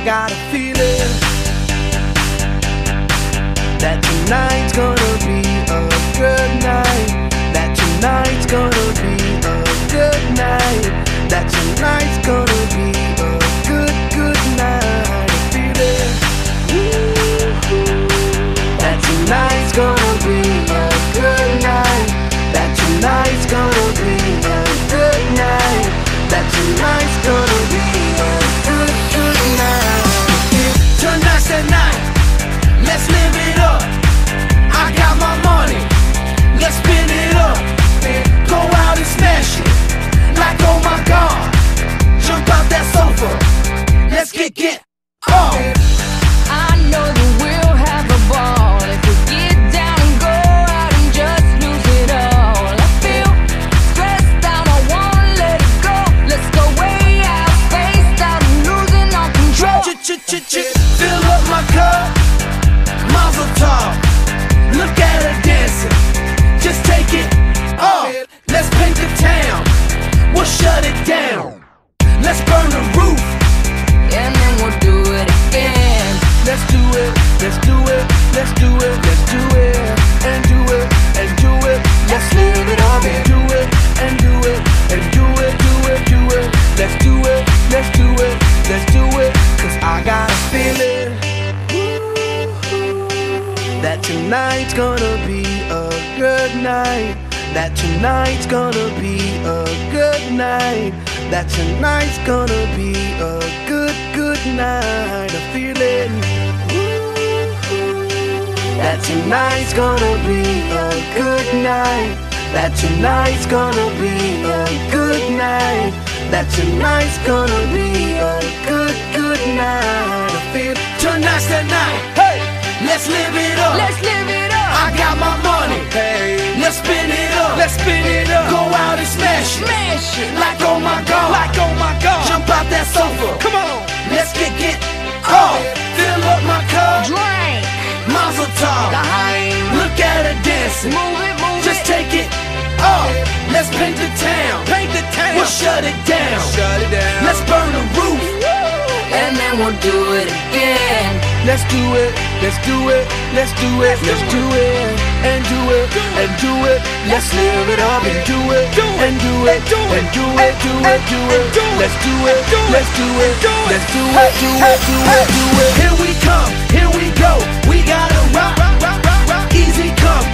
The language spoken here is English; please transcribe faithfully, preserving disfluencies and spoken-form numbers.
I got a feeling that tonight's gonna be a good night. That tonight's gonna be a good night. That tonight's gonna be a good, good night. A feeling that tonight's gonna be a good night. That tonight's gonna be a good night. That tonight's gonna be a good, good night. Tonight's the night, let's live it up. I got my money, let's spin it up. Go out and smash it, like oh my God. Jump out that sofa, let's get, get off. I know that we'll have a ball if we get down and go out and just lose it all. I feel stressed out, I wanna let it go. Let's go way out, spaced out, and losing all control. Ch-ch-ch-ch, fill up my cup, mazel tov. Look at her dancing, just take it off. Let's paint the town, we'll shut it down. Let's burn the roof, and then we'll do it again. let's do it, let's do it, let's do it, let's do it, and do it, and do it. Let's live it up and do it, and do it, and do it, do it, do it. Let's do it, let's do it, let's do it. Cause I got a feeling that tonight's gonna be a good night. That tonight's gonna be a good night. That tonight's gonna be a good, good night. A feeling that tonight's gonna be a good night. That tonight's gonna be a good night. That tonight's gonna be a good, good night. I feel tonight's the night. Hey, let's live it up. Let's live it up. I got my money. Hey, let's spin it up. Let's spin it up. Go out and smash it. Smash it. Like oh my God. Like oh my God. Jump out that sofa. Come on. Let's get get off. Fill up my cup. Drink. Mazel tov. Daheim. Look at her dancing. Move it, move Just it. take it off. Let's paint the town. Paint the town. We'll shut it down. Shut it down. Let's burn the roof. and then we'll do it again. Let's do it, let's do it, let's do it, let's do it, and do it, and do it. Let's live it up and do it, and do it, and do it, do it, do it. Let's do it, let's do it, let's do it, do it, do it, do it. Here we come, here we go. We gotta rock, rock, rock, rock, rock. Easy come,